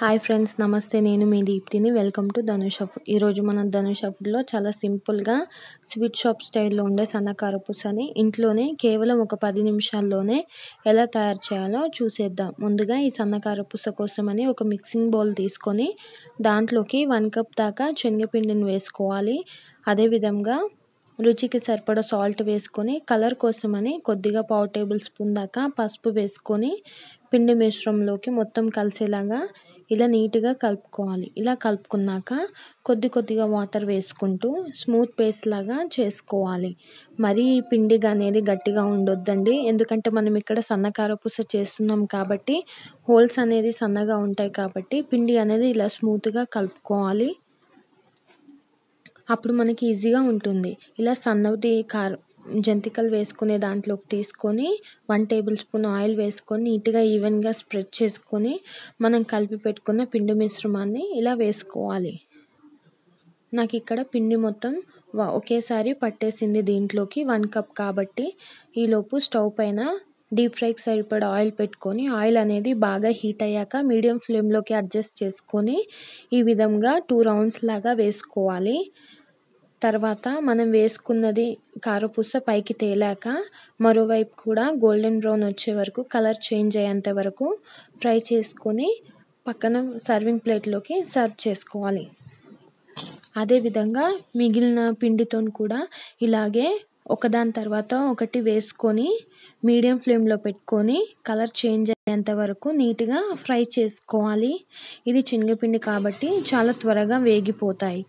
Hi friends, నమస్తే. నేను మీ దీప్తిని. Welcome to Dhanush food. ఈరోజు మనం ధనుష్ ఫుడ్లో చాలా సింపుల్గా స్వీట్ షాప్ స్టైల్లో ఉండే సన్నకారపూసని ఇంట్లోనే కేవలం ఒక 10 నిమిషాల్లోనే ఎలా తయారు చేయాలో చూసేద్దాం. ముందుగా ఈ సన్నకారపూస కోసమని ఒక మిక్సింగ్ బౌల్ తీసుకొని దాంట్లోకి 1 కప్ దాకా శనగపిండిని వేసుకోవాలి. అదేవిధంగా రుచికి సరిపడా సాల్ట్ వేసుకొని, కలర్ కోసమని కొద్దిగా 1/2 టేబుల్ స్పూన్ దాకా పసుపు వేసుకొని పిండి మిశ్రమంలోకి మొత్తం కలిసేలాగా ఇలా నీట్గా కలుపుకోవాలి. ఇలా కలుపుకున్నాక కొద్దిగా వాటర్ వేసుకుంటూ స్మూత్ పేస్ట్ లాగా చేసుకోవాలి. మరీ ఈ పిండి అనేది గట్టిగా ఉండొద్దండి, ఎందుకంటే మనం ఇక్కడ సన్నకారపూస చేస్తున్నాం కాబట్టి హోల్స్ అనేది సన్నగా ఉంటాయి కాబట్టి పిండి అనేది ఇలా స్మూత్గా కలుపుకోవాలి. అప్పుడు మనకి ఈజీగా ఉంటుంది. ఇలా సన్నటి జంతికలు వేసుకునే దాంట్లోకి తీసుకొని 1 టేబుల్ స్పూన్ ఆయిల్ వేసుకొని నీట్గా ఈవెన్గా స్ప్రెడ్ చేసుకొని మనం కలిపి పెట్టుకున్న పిండి మిశ్రమాన్ని ఇలా వేసుకోవాలి. నాకు ఇక్కడ పిండి మొత్తం ఒకేసారి పట్టేసింది దీంట్లోకి 1 కప్ కాబట్టి. ఈలోపు స్టవ్ పైన డీప్ ఫ్రైకి సరిపడా ఆయిల్ పెట్టుకొని ఆయిల్ అనేది బాగా హీట్ అయ్యాక మీడియం ఫ్లేమ్లోకి అడ్జస్ట్ చేసుకొని ఈ విధంగా 2 రౌండ్స్ లాగా వేసుకోవాలి. తర్వాత మనం వేసుకున్నది కారపూస పైకి తేలాక మరోవైపు కూడా గోల్డెన్ బ్రౌన్ వచ్చే వరకు, కలర్ చేంజ్ అయ్యేంత వరకు ఫ్రై చేసుకొని పక్కన సర్వింగ్ ప్లేట్లోకి సర్వ్ చేసుకోవాలి. అదేవిధంగా మిగిలిన పిండితో కూడా ఇలాగే ఒకదాని తర్వాత ఒకటి వేసుకొని మీడియం ఫ్లేమ్లో పెట్టుకొని కలర్ చేంజ్ అయ్యేంత వరకు నీట్గా ఫ్రై చేసుకోవాలి. ఇది శనగపిండి కాబట్టి చాలా త్వరగా వేగిపోతాయి.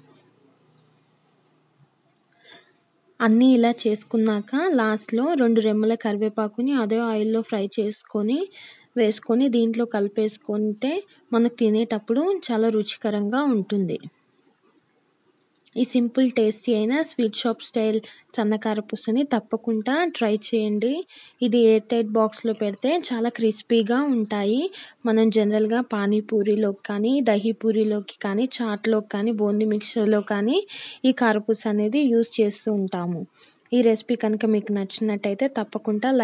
అన్నీ ఇలా చేసుకున్నాక లాస్ట్లో 2 రెమ్మల కరివేపాకుని అదే ఆయిల్లో ఫ్రై చేసుకొని వేసుకొని దీంట్లో కలిపేసుకుంటే మనకు తినేటప్పుడు చాలా రుచికరంగా ఉంటుంది. ఈ సింపుల్ టేస్టీ అయిన స్వీట్ షాప్ స్టైల్ సన్నకారపూసని తప్పకుండా ట్రై చేయండి. ఇది ఎయిర్ టైట్ బాక్స్లో పెడితే చాలా క్రిస్పీగా ఉంటాయి. మనం జనరల్గా పానీపూరిలోకి కానీ, దహీపూరిలోకి కానీ, చాట్లోకి కానీ, బూందీ మిక్చర్లో కానీ ఈ కారపూస అనేది యూస్ చేస్తూ ఉంటాము. ఈ రెసిపీ కనుక మీకు నచ్చినట్టయితే తప్పకుండా